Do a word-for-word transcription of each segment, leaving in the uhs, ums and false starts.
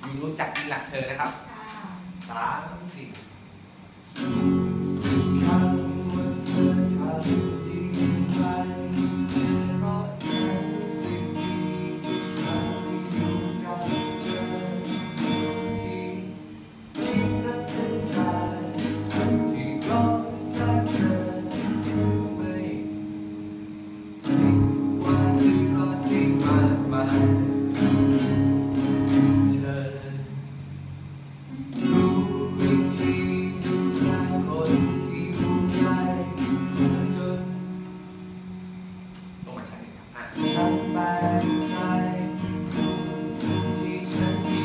ยิ่งรู้จักยิ่งรักเธอนะครับสามสี่สิ่งคำว่าเธอทำยิ่งไปเพราะเธอสิ่งดีทุกครั้งที่อยู่กับเธอที่ที่นับเป็นตาที่ร้องรักเธอไม่ผิดหวังที่รอดได้มากมายเธอรู้วิธีดูแลคนที่ห่วงใยจนลงมาชั้นหนึ่งครับอ่ะฉันแปลกใจที่ฉันมี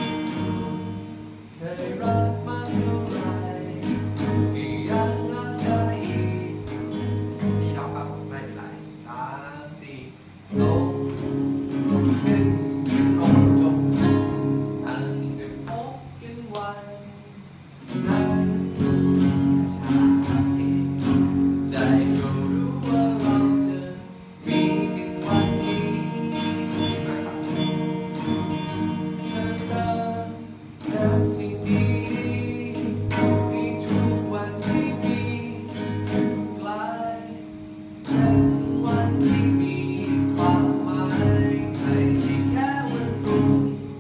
เคยรักมาเท่าไรที่ยังรักเธออีกนี่ดอกครับไม่เป็นไรสามสี่ลงขึ้นขึ้นลงจบตั้งได้พบกันวันนั้นช้าๆโอเคใจก็รู้ว่าเราจะมีกันวันนี้ดีมากครับเธอเติมเติมสิ่งดีๆในทุกวันที่มีกลายเป็นวันที่มีความหมายไม่ใช่แค่วันพรุ่ง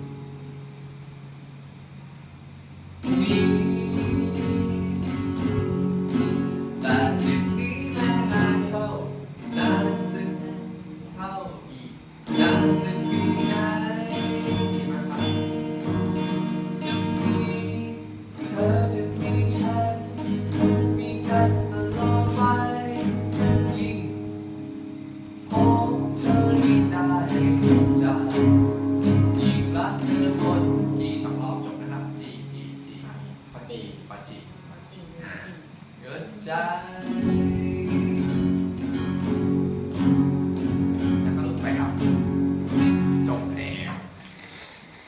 นี้แต่จึงนี้แม้นานเท่านานสักเท่าอีกนานสักปีไหนดีมากครับจะมีเธอจะมีฉันมีกันตลอดไปยิ่งพบเธอยิ่งได้จะยิ่งรักเธอหมดจีสองรอบจบนะครับจีจีจีขอจีขอจีจริงอ่าจริงเกิดใจ